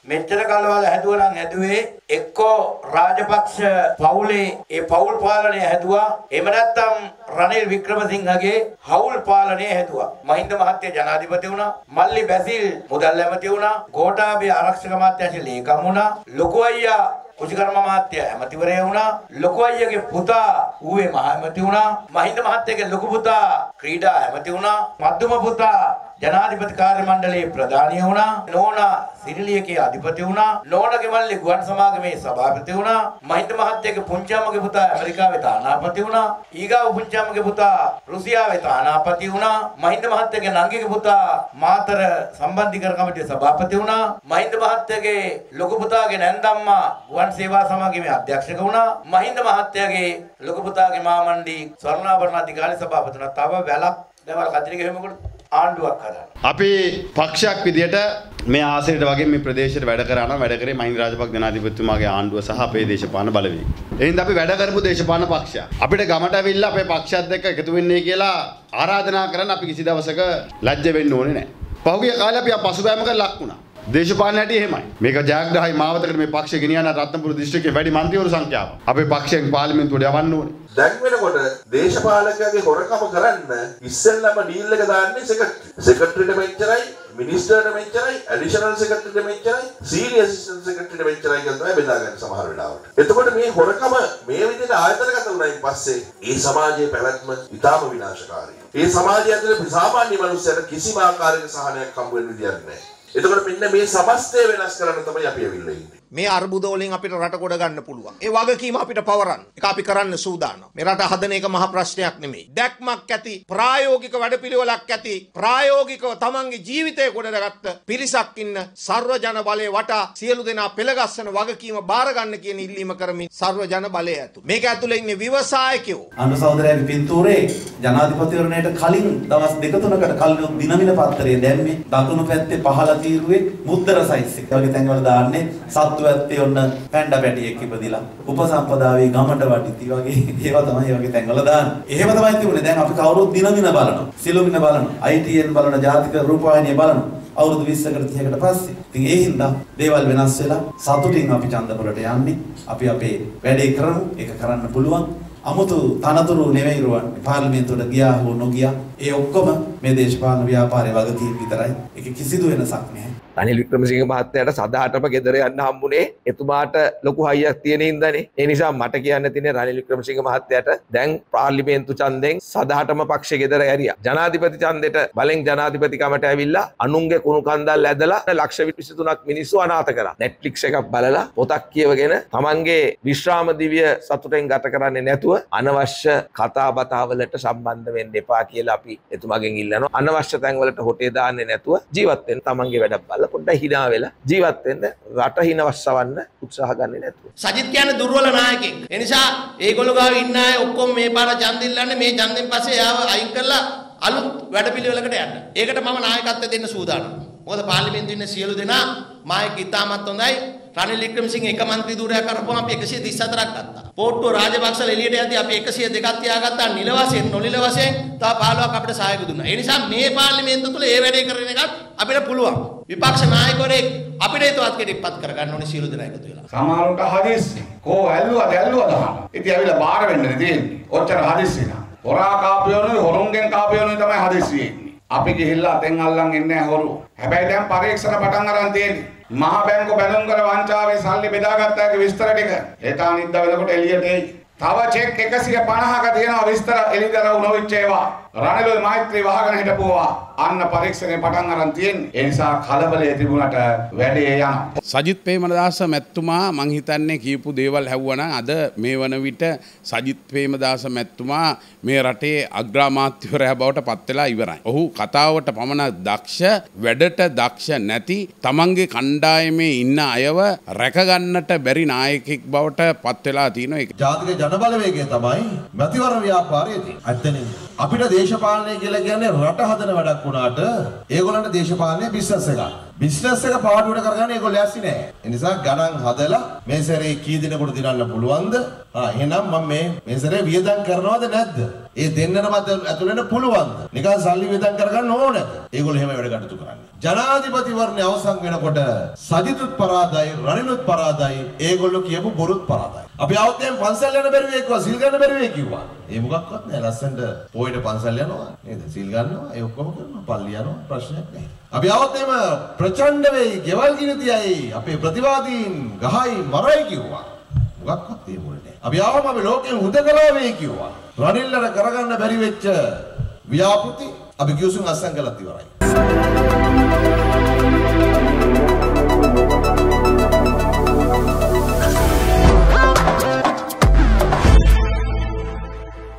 මෙච්චර කලවල හැදුවා නම් හැදුවේ එක්කෝ රාජපක්ෂ පවුලේ ඒ පවුල් පාලනය හැදුවා. එහෙම නැත්නම් රනිල් වික්‍රමසිංහගේ හවුල් පාලනය හැදුවා. මහින්ද මහත්තයා ජනාධිපති වුණා. මල්ලි බැසිල් මුදල් ඇමති වුණා. ගෝඨාභය ආරක්ෂක අමාත්‍යාංශ ලේකම් වුණා. ලොකු අයියා කුෂිකර්ම මහත්තයා ඇමතිවරයා වුණා. ලොකු අයියාගේ පුතා ඌවේ මහ ඇමති වුණා. මහින්ද මහත්තයාගේ ලොකු පුතා ක්‍රීඩා ඇමති වුණා. මධ්‍යම පුතා ජනාධිපති කාර්ය මණ්ඩලයේ ප්‍රධානිය වුණා. නෝනා සිරිලියකේ අධිපති වුණා. නෝනාගේ මල්ලි ගුවන් සමාගමේ සභාපති වුණා. මහින්ද මහත්තයාගේ පුංචි අම්මගේ පුතා ඇමරිකාවේ තානාපති වුණා. ඊගාව පුංචි අම්මගේ පුතා රුසියාවේ තානාපති වුණා. මහින්ද මහත්තයාගේ නංගිගේ පුතා මාතර සම්බන්ධීකරණ කමිටුවේ සභාපති වුණා. මහින්ද මහත්තයාගේ ලොකු පුතාගේ නැන්දම්මා ගුවන් සේවා සමාගමේ අධ්‍යක්ෂක වුණා. මහින්ද මහත්තයාගේ ලොකු පුතාගේ මාමණ්ඩි ස්වර්ණාභරණ අධිකාරී සභාපති වුණා. තව වැලක් දැන් වල කදිරිගේ හැමකොට ආණ්ඩුවක් හදන්න. අපි පක්ෂයක් විදියට මේ ආසනයට වගේ මේ ප්‍රදේශයට වැඩ කරා නම් වැඩ කරේ මහින්ද රාජපක්ෂ ජනාධිපතිතුමාගේ ආණ්ඩුව සහ අපේ දේශපාලන බලවේගය. එහෙනම් අපි වැඩ කරපු දේශපාලන පක්ෂයක්. අපිට ගමට ඇවිල්ලා අපේ පක්ෂයත් එක්ක එකතු වෙන්නේ කියලා ආරාධනා කරන්න අපි කිසි දවසක ලැජ්ජ වෙන්න ඕනේ නැහැ. පහුගිය කාලේ අපි පසුබෑමකට ලක් වුණා. දේශපාලන හැටි එහෙමයි. මේක ජයග්‍රහයි මාවතකට මේ පක්ෂය ගෙනියන රත්නපුර දිස්ත්‍රික්කයේ වැඩි මන්ත්‍රීවරු සංඛ්‍යාව. අපේ පක්ෂයෙන් පාර්ලිමේන්තුවට යවන්න ඕනේ. දැන් වෙනකොට දේශපාලකයාගේ හොරකම කරන්න ඉස්සෙල්ලාම ඩීල් එක දාන්නේ සෙක්‍රටරියට මෙච්චරයි, මිනිස්ටර්ට මෙච්චරයි, ඇඩිෂනල් සෙක්‍රටරියට මෙච්චරයි, සීනියර් ඇසිස්ටන්ට් සෙක්‍රටරියට මෙච්චරයි කියලා තමයි බෙදාගන්නේ සමහර වෙලාවට. එතකොට මේ හොරකම මේ විදිහට ආයතනගත වුණායින් පස්සේ ඒ සමාජයේ පැවැත්ම ඉතාම විනාශකාරී. ඒ සමාජය ඇතුලේ සාමාන්‍ය මිනිස්සුන්ට කිසිම ආකාරයක සහනයක් හම්බ වෙන්න විදියක් නැහැ. එතකොට මෙන්න මේ සමස්තය වෙනස් කරන්න තමයි අපි ඇවිල්ලා ඉන්නේ. මේ අර්බුද වලින් අපිට රට ගොඩ ගන්න පුළුවන්. ඒ වගකීම අපිට පවරන්න. ඒක අපි කරන්න සූදානම්. මේ රට හදන එක මහ ප්‍රශ්නයක් නෙමෙයි. දැක්මක් ඇති, ප්‍රායෝගික වැඩපිළිවෙලක් ඇති, ප්‍රායෝගිකව තමන්ගේ ජීවිතය ගොඩනගත්ත පිරිසක් ඉන්න සර්ව ජන බලය වටා සියලු දෙනා පෙළගස්සන වගකීම බාර ගන්න කියන ඉල්ලීම කරමින් සර්ව ජන බලය ඇතු. මේක ඇතුලේ ඉන්නේ ව්‍යවසායකයෝ. අන්න සහෝදරයාගේ පින්තූරේ ජනාධිපතිවරණයට කලින් දවස් දෙක තුනකට කලින් දිනවින පත්තරය දැම්මේ දකුණු පැත්තේ පහළ තීරුවේ මුද්දර සයිස් එක. ඒ වගේ තැන්වල දාන්නේ සත්තු ඇත්තේ ඔන්න පැණ්ඩා පැටියෙක් ඉපදිලා උපසම්පදාවේ ගමට වටිති වගේ ඒවා තමයි ඒ වගේ තැන්වල දාන්නේ. එහෙම තමයි තිබුණේ. දැන් අපි කවුරුත් දිනවින බලනවා. සිළුමින බලනවා. ITN බලන ජාතික රූපවාහිනිය බලනවා. අවුරුදු 20කට 30කට පස්සේ. ඉතින් ඒ හින්දා දේවල් වෙනස් වෙලා සතුටින් අපි ඡන්දපොලට යන්නේ. අපි අපේ වැඩේ කරමු. ඒක කරන්න පුළුවන්. අමුතු තනතුරු නෙවෙයි රුවන්නේ. පාර්ලිමේන්තුවට ගියා හෝ නොගියා ඒ ඔක්කොම මේ දේශපාලන ව්‍යාපාරයේ වගකීම් විතරයි. ඒක කිසිදු වෙනසක් නැහැ. රනිල් වික්‍රමසිංහ මහත්තයාට සදාටම ගෙදර යන්න හම්බුනේ එතුමාට ලොකු හයියක් තියෙන හින්දානේ. ඒ නිසා මට කියන්න තියෙන්නේ රනිල් වික්‍රමසිංහ මහත්තයාට දැන් පාර්ලිමේන්තු ඡන්දෙන් සදාටම පක්ෂේ ගෙදර ඇරියා. ජනාධිපති ඡන්දෙට බලෙන් ජනාධිපතිකමට ඇවිල්ලා අනුන්ගේ කුණු කන්දල් ඇදලා ලක්ෂ 23ක් මිනිස්සු අනාථ කරා. Netflix එකක් බලලා පොතක් කියවගෙන තමන්ගේ විශ්‍රාම දිවිය සතුටෙන් ගත කරන්නේ නැතුව අනවශ්‍ය කතා බතා වලට සම්බන්ධ වෙන්න එපා කියලා අපි එතුමාගෙන් ඉල්ලනවා. අනවශ්‍ය තැන් වලට හොටේ දාන්නේ නැතුව ජීවත් වෙන්න තමන්ගේ වැඩක් බලලා පොඩ්ඩක් hina වෙලා ජීවත් වෙන්න රට හිනවස්සවන්න උත්සාහ ගන්නේ නැතුව. සජිත් කියන්නේ දුර්වල නායකයෙක්. ඒ නිසා ඒගොල්ලෝ ගාව ඉන්න අය ඔක්කොම මේ පාර ඡන්ද ඉල්ලන්නේ මේ ඡන්දෙන් පස්සේ යාව අයින් කරලා අලුත් වැඩපිළිවෙලකට යන්න. ඒකට මම නායකත්වය දෙන්න සූදානම්. මොකද පාර්ලිමේන්තුවේ ඉන්න සියලු දෙනා මායක ඉතාමත් හොඳයි. රනිල් වික්‍රමසිංහ එක මන්ත්‍රී ධූරයක් කරපුවම අපි 134ක් ගත්තා. පොට්ටුව රාජපක්ෂල එළියට යද්දී අපි 102ක් තියාගත්තා. නිල වශයෙන් නොනිල වශයෙන් තව 15ක් අපිට සහායක දුන්නා. ඒ නිසා මේ පාර්ලිමේන්තුව තුළ ඒ වැඩේ කරන එකත් අපිට පුළුවන්. විපක්ෂ නායකවරයෙක් අපිට ඒතවත් කෙටිපත් කරගන්න ඕනේ සියලු දෙනා එකතු වෙලා. සමහරවිට හදිස්සි. කෝ ඇල්ලුවද ඉතින් ඇවිල්ලා බාර වෙන්නේ තියෙන්නේ. ඔච්චර හදිස්සි නා. හොරා කාපියෝනේ හොරුන්ගෙන් කාපියෝනේ තමයි හදිස්සි වෙන්නේ. අපි ගිහිල්ලා අතෙන් අල්ලන් එන්නේ නැහැ හොරු. හැබැයි දැන් පරීක්ෂණ පටන් අරන් තියෙන්නේ. මහ බැංකු බැලුම් කර වංචාවේ සල්ලි බෙදාගත්තාගේ විස්තර ටික ඒක අනිද්දා වෙනකොට එළියට එයි. තව චෙක් 150ක තියෙනවා විස්තර එළිදරව් නොවිච්ච ඒවා. රනිල් මෛත්‍රී වහගෙන හිටපුවා. අන්න පරීක්ෂණය පටන් අරන් තියෙන්නේ. ඒ නිසා කලබලයේ තිබුණට වැඩේ යනවා. සජිත් ප්‍රේමදාස මැතිතුමා මං හිතන්නේ කියපු දේවල් හැවුවනම් අද මේ වන විට සජිත් ප්‍රේමදාස මැතිතුමා මේ රටේ අග්‍රාමාත්‍යවරයා බවට පත් වෙලා ඉවරයි. ඔහු කතාවට පමණ දක්ෂ, වැඩට දක්ෂ නැති, තමන්ගේ කණ්ඩායමේ ඉන්න අයව රැකගන්නට බැරි නායකෙක් බවට පත් වෙලා තියෙනවා. ඒක ජාතික ජනබලවේගය තමයි මැතිවරණ ව්‍යාපාරයේ තියෙන්නේ. ඇත්තනේ අපිට දේශපාලනය කියලා කියන්නේ රට හදන වැඩක් වුණාට ඒගොල්ලන්ට දේශපාලනය බිස්නස් එකක්. බිස්නස් එක පාඩුවට කරගන්න ඒගොල්ලෝ ඇස්සි නෑ. ඒ නිසා ගණන් හදලා මේ සැරේ කී දිනකට දිනන්න පුළුවන්ද? එහෙනම් මම මේ සැරේ වියදම් කරනවද නැද්ද? ඒ දෙන්නම ඇතුළේ වෙන්න පුළුවන්ද? නිකන් සල්ලි වියදම් කරගන්න ඕනද? ඒගොල්ලෝ එහෙම වැඩ කටයුතු කරන්නේ. ජනාධිපතිවරණය අවසන් වෙනකොට සජිතුත් පරාදයි, රනිලුත් පරාදයි, ඒගොල්ලෝ කියපු බොරුත් පරාදයි. අපි આવතෙන් පන්සල් යන බැරි වෙයි කිව්වා, සිල් ගන්න බැරි වෙයි කිව්වා. ඒ මොකක්වත් නෑ. ලස්සනට පොයිට පන්සල් යනවා නේද? සිල් ගන්නවා, ඒ ඔක්කොම කරනවා. පල්ලි යනවා, ප්‍රශ්නයක් නෑ. අපි આવතෙම ප්‍රචණ්ඩ වෙයි, ගෙවල් ගිනි තියයි, අපේ ප්‍රතිවාදීන් ගහයි මරයි කිව්වා. මොකක්වත් ඒ මොලේ නෑ. අපි ආවම අපි ලෝකෙන් හුදකලා වෙයි කිව්වා. රනිල්ලට කරගන්න බැරි වෙච්ච ව්‍යාපෘති අපි කිව්සුන් අස්සම් කළත් ඉවරයි.